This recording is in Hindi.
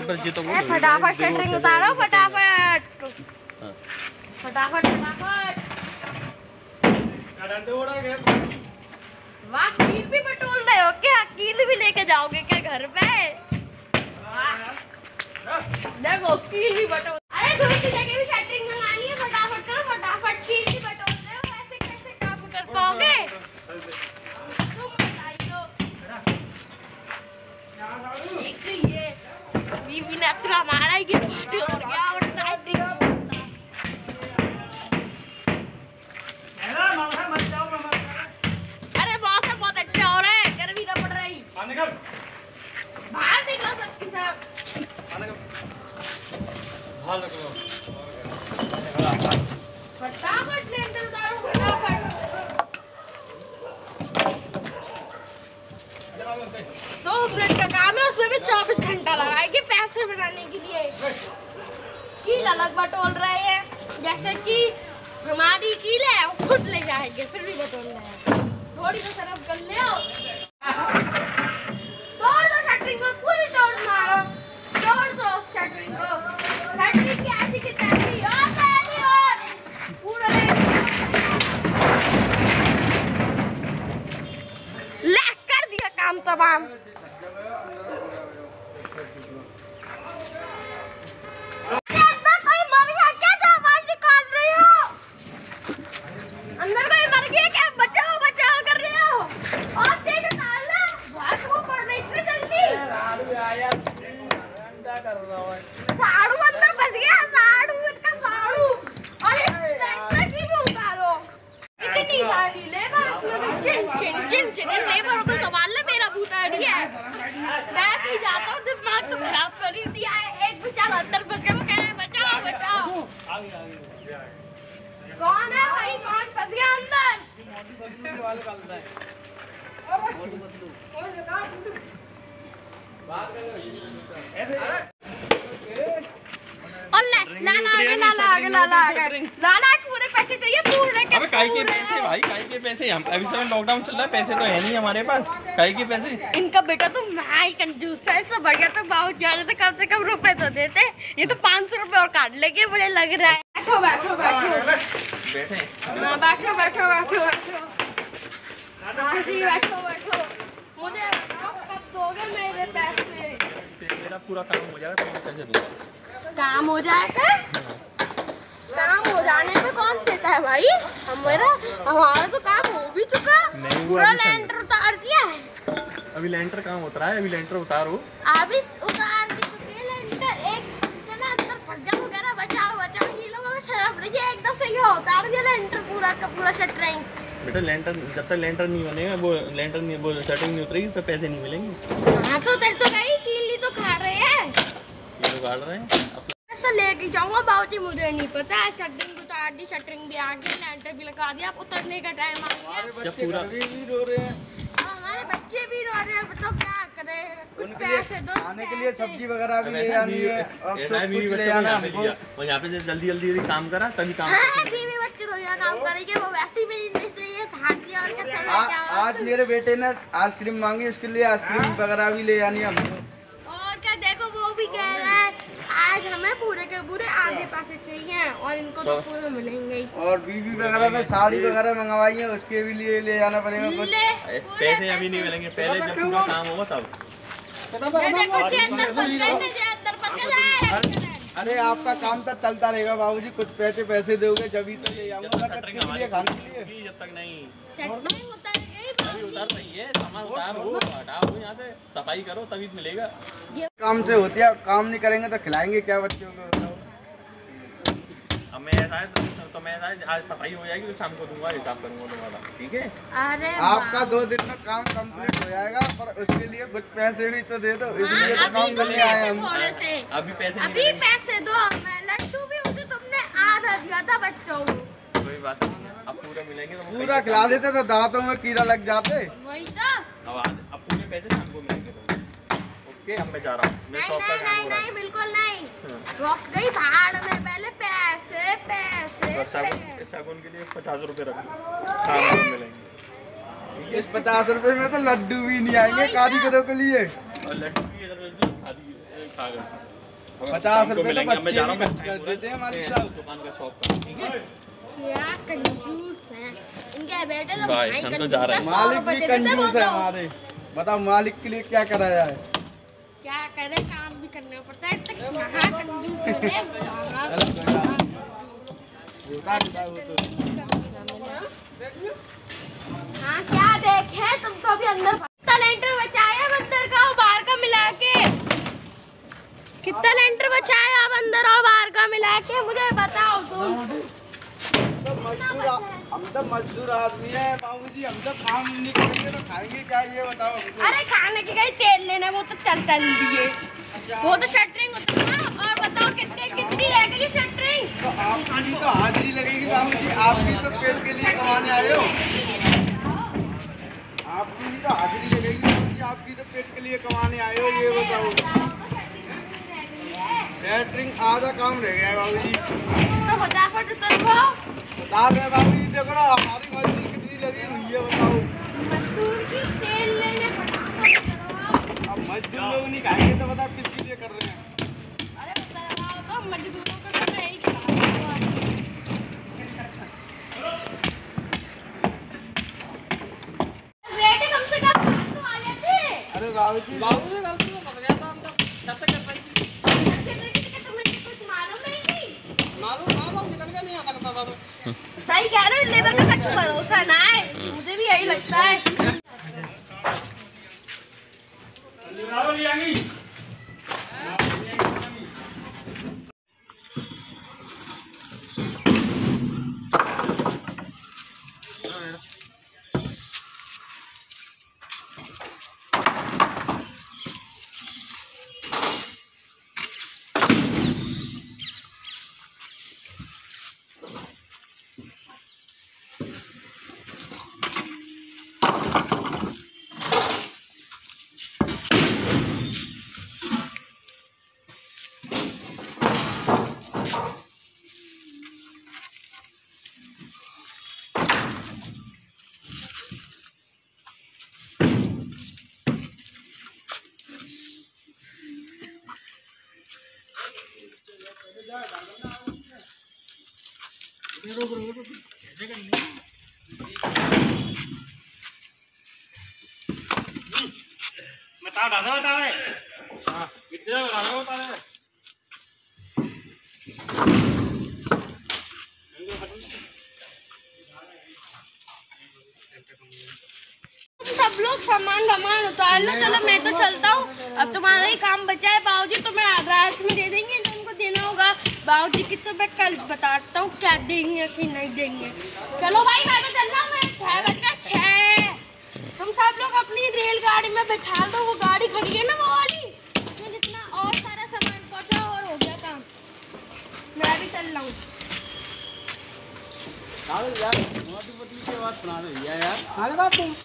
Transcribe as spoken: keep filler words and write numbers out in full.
ये तो फटाफट शटरिंग उतारो, फटाफट फटाफट फटाफट। वाह, कील भी बटोर रहे हो क्या? कील भी लेके जाओगे क्या घर पे? देखो कील भी बटोर। अरे दूसरी जगह भी शटरिंग मंगानी है, फटाफट करो फटाफट। कील भी बटोर रहे हो, ऐसे कैसे काम कर पाओगे? तुम बताइयो। एक ये बीवी ने अपना मारा है कि बटोर गया और टाइटिंग। अरे मौसम बहुत अच्छा हो रहा है, गर्मी ना पड़ रही। बाहर निकलो सबके सब। फटाफट लेंटर उतारो, फटाफट। दो मिनट का काम है, उसमें भी चौबीस घंटा लगाएंगे पैसे बनाने के लिए। कील अलग बटोल रहे हैं, जैसे कि हमारी कील है वो खुद ले जाएंगे, फिर भी बटोल रहे हैं। थोड़ी तो शर्म कर ले। तोड़ दो शटरिंग को, पूरी तोड़ मारो, तोड़ दो शटरिंग को। शटरिंग की ऐसी की तैसी और पहली और पूरा ले कर दिया काम तमाम। साड़ू अंदर फंस गया, साड़ू इनका साड़ू। और इस ट्रैक्टर की भी उतारो। इतनी सारी लेबर इसमें भी चिन चिन चिन चिन लेबरों को संभालना मेरा भूत आइडिया है। बैठ ही जाता हूँ, दिमाग तो खराब कर ही दिया है। एक बेचारा अंदर फंस गया, वो कह रहा है बचाओ बचाओ। कौन है भाई, कौन फंस गया अंदर? और लाला आगे, लाला आगे, लाला आगे, लाला पूरे पैसे चाहिए, पूरे के अबे काहे के पैसे भाई, काहे के पैसे? हम अभी समय लॉकडाउन चल रहा है, पैसे तो है नहीं हमारे पास, काहे के पैसे? इनका बेटा तो मैं कंजूस है, इससे बढ़िया तो बहुत ज्यादा तो कम से कम रुपए तो देते। ये तो पाँच सौ रुपए और काट लेंगे मुझे लग रहा है। बैठो बैठो बैठो बैठे हाँ, बैठो बैठो बैठो बैठो हाँ जी, बैठो बैठो। मुझे कब दोगे मेरे पैसे? मेरा पूरा काम हो जाएगा तो मैं पैसे दूंगा। काम हो जाएगा? काम हो जाने में कौन देता है भाई? हमारा हमारा तो काम हो भी चुका, पूरा लेंटर उतार दिया है। अभी लेंटर काम उतरा है, अभी लेंटर उतारो। अभी उतार भी चुके लेंटर। एक चला अंदर फंस गया, वो कह रहा बचाओ बचाओ। ये लोग शर्म नहीं है, एकदम से ये उतार दिया लेंटर पूरा का पूरा शटरिंग। बेटा लेंटर जब तक लेंटर नहीं बनेगा, वो लेंटर नहीं, वो शटरिंग नहीं उतरेगी तो पैसे नहीं मिलेंगे। हाँ तो तेरे तो गई कीली तो खा रहे हैं, ये तो काट रहे हैं। ऐसा लेके जाऊंगा बाबूजी, मुझे नहीं पता है। शटरिंग उतार दी, शटरिंग भी आ गई, लेंटर भी लगा दिया, अब उतरने का टाइम आ गया। जब पूरा भी रो रहे हैं, हमारे बच्चे भी रो रहे हैं, तो क्या करें? कुछ पैसे दो, खाने के लिए सब्जी वगैरह भी ले आनी है और ऐसा सब भी कुछ ले बच्चों आना को यहाँ पे और यहाँ पे जल्दी जल्दी यदि काम करा तभी काम हाँ, बीवी बच्चे तो यहाँ काम करेंगे, वो वैसे भी इसलिए भाग दिया। और क्या आ, आज मेरे बेटे ने आइसक्रीम मांगी, उसके लिए आइसक्रीम वगैरह भी ले आनी है हमको। और क्या, देखो वो भी कह रहा है आज हमें पूरे के पूरे आधे पैसे चाहिए और इनको तो पूरे मिलेंगे ही। और बीवी वगैरह ने साड़ी वगैरह मंगवाई है, उसके भी लिए ले जाना पड़ेगा कुछ। पैसे अभी नहीं मिलेंगे, पहले जब पूरा काम होगा तब। अरे आपका काम तो चलता रहेगा बाबूजी, कुछ पैसे पैसे दोगे जब तो ले जाऊंगा खाने के लिए। जब तक नहीं अभी उतर रही है, सामान उतारो, हटाओ, यहाँ से सफाई करो तभी मिलेगा। काम से होती है, काम नहीं करेंगे तो खिलाएंगे क्या बच्चों को? अब मैं ऐसा है तो मैं ऐसा है, आज सफाई हो जाएगी तो शाम को दूंगा, हिसाब करूंगा तुम्हारा, ठीक है? अरे आपका दो दिन में काम कंप्लीट हो जाएगा, पर उसके लिए कुछ पैसे भी तो दे दो, इसलिए तो काम करने आए हम। अभी पैसे नहीं अभी पैसे दो, मैं लड्डू भी उसे तुमने आधा दिया था बच्चों को। कोई बात नहीं, अब पूरा मिलेंगे तो पूरा खिला देते तो दांतों में कीड़ा लग जाते। वही तो। अब आज अब पूरे पैसे शाम को मिलेंगे तो ओके। अब मैं जा रहा हूँ, नहीं नहीं नहीं नहीं बिल्कुल नहीं, रुक गई भाड़ में। पहले पैसे पैसे सागुन सागुन के लिए पचास रुपए रख, शाम को मिलेंगे। इस पचास रुपए में तो लड्डू भी नहीं आएंगे कारीगरों के लिए। और लड्डू भी इधर जो खा दिए खा गए। पचास रुपए तो मैं जा रहा बच्चे हूँ कर देते हैं मालिक साहब। दुकान का शॉप का, ठीक है? क्या कंजूस है इनके बेटे तो भाई, भाई हम तो कंजूस जा रहे है, हैं। सौ मालिक रुपए भी दे देते कंजूस है बोलता हूँ। हमारे। बताओ मालिक के लिए क्या कराया है। क्या करे, काम भी करना पड़ता है, तो कहाँ कंजूस बने, बाबा। होता रहता है वो तो। हाँ क्या देखे तुम तो अभी अंदर कितना लेंटर बचाया अब अंदर का और बाहर का मिला के, कितना लेंटर बचाया अब अंदर और बाहर का मिला के, मुझे बताओ तुम। तो मजदूर आ- हम तो मजदूर आदमी है बाबूजी, हम तो काम नहीं करेंगे तो खाएंगे क्या, ये बताओ हमको। अरे खाने की कहीं तेल लेना, वो तो चल चल दिए, वो तो शटरिंग होता है ना। और बताओ कितने कितनी लगेगी शटरिंग? तो आपकी तो हाजिरी लगेगी बाबूजी, आप भी तो पेट के लिए कमाने आए हो। आपकी भी तो हाजिरी लगेगी बाबूजी, आपकी तो पेट के लिए कमाने आए हो, ये बताओ। सेंटरिंग आधा काम रह गया है बाबूजी। तो फटाफट उतर को बता रहे हैं बाबूजी, देखो ना हमारी मजदूरी कितनी लगी हुई है, बताओ। मजदूर की तेल लेने फटाफट उतरो। अब मजदूर लोग नहीं खाएंगे तो बताओ किसके लिए कर रहे हैं। अरे बताओ तो मजदूरों का सब यही खराब हुआ। बेटे कम से कम तो आ जाते। अरे बाबूजी बाबू से गलती से पकड़ गया था, हम तो छत कर पाई थी। तुम्हें कुछ मालूम नहीं थी? मालूम मालूम निकल गया, नहीं आ सकता था तो। सही कह रहे हो, लेबर का कुछ भरोसा ना है, मुझे भी यही लगता है। बता दादा बता रहे हाँ कितने बता बता रहे सब लोग सामान वामान उतार लो, चलो मैं तो चलता हूँ। अब तुम्हारा ही काम बचा है, बाबूजी तुम्हें एड्रेस में दे देंगे, तुमको देना होगा। बाबूजी की तो मैं कल बताता हूँ क्या देंगे कि नहीं देंगे। चलो भाई मैं तो चल रहा हूँ, मैं छः बज गया छः। तुम सब लोग अपनी रेलगाड़ी में बैठा दो, वो गाड़ी खड़ी है ना वो वाली, उसमें जितना और सारा सामान पहुँचा और हो गया काम। मैं भी चल रहा हूँ। यार मोदी मोदी की बात सुना रही है यार। आगे बात तुम